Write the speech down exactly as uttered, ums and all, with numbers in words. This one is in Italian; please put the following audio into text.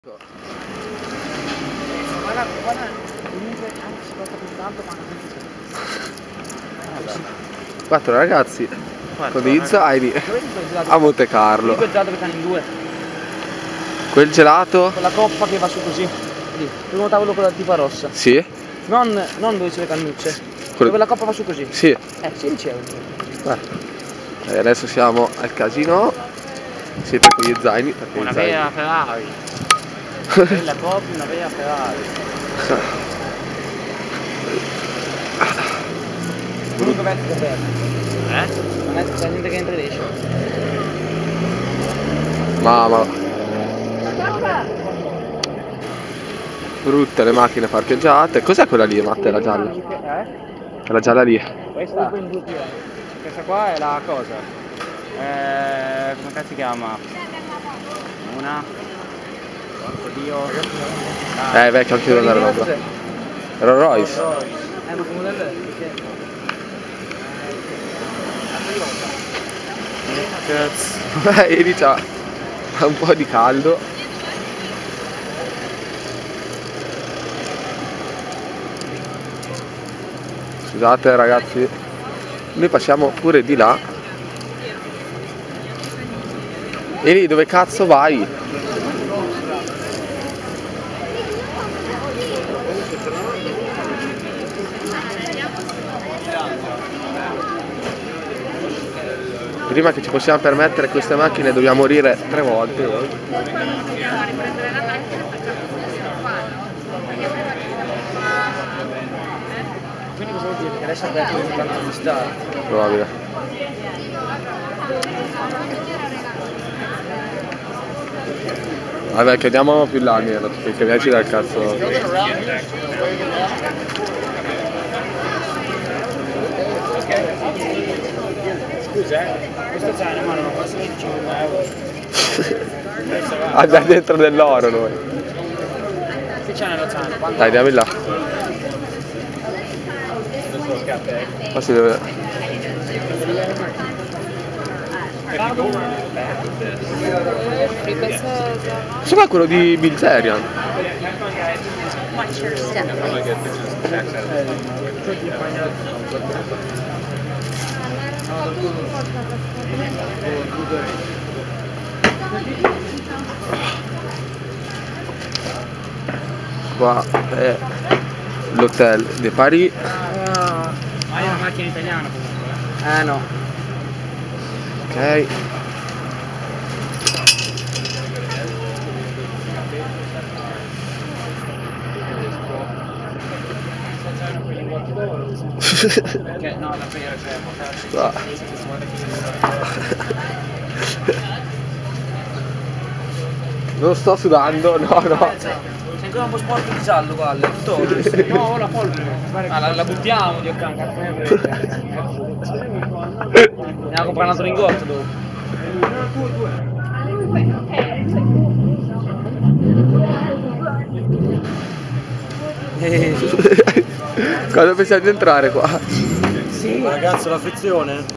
Guarda, guarda, comunque anche se lotta più tanto, ma non Quattro ragazzi Quattro, con degli zaini a Monte Carlo. Quel gelato che stanno in due. Quel gelato? Quella coppa che va su così. Lì, primo tavolo con la tipa rossa. Sì. Non, non dove c'è le cannucce. Quello... Dove la coppa va su così. Sì. Eh, sedici euro. Eh. Adesso siamo al casino. Siete con gli zaini. Una vera Ferrari. Quella proprio una vera Ferrari. Comunque vecchio aperto. Eh? Non è c'è gente che entra ed esce. Mamma. Brutte le macchine parcheggiate. Cos'è quella lì, Matte? La gialla? Eh? La gialla lì. Questa? Questa qua è la cosa. Eh, come cazzo si chiama? Una. Oddio. Ah. Eh, vecchio, anche io andare roba. Rolls Royce. Eh, ma come deve Cazzo. Eh, lì c'ha un po' di caldo. Scusate ragazzi, noi passiamo pure di là. E lì dove cazzo vai? Prima che ci possiamo permettere queste macchine dobbiamo morire tre volte. Quindi cosa vuol dire? Che adesso ha detto che stanno a stare. Probabile. Vabbè, che andiamo più là almeno, perché viaggi dal cazzo. Scusa, eh, questo zaino ma non costa venticinque euro. Abbiamo dentro dell'oro noi. Che c'è nello zaino? Quanto? Dai, andiamo in là. Ma si deve... Questo qua è quello di Bilzerian. Qua è l'hotel de Paris. Ah, è una macchina italiana comunque. Eh no. Ok. Perché no, da prendere per portarci. Non sto sudando, no, no. Sei ancora un po' sporco di giallo qua, tutto. No, la polvere. Ah, la, la buttiamo, Dio can, cazzo ne frega. Andiamo a comprare un altro lingotto dopo. Quando pensiamo di entrare qua? Sì. Ragazzo, la frizione?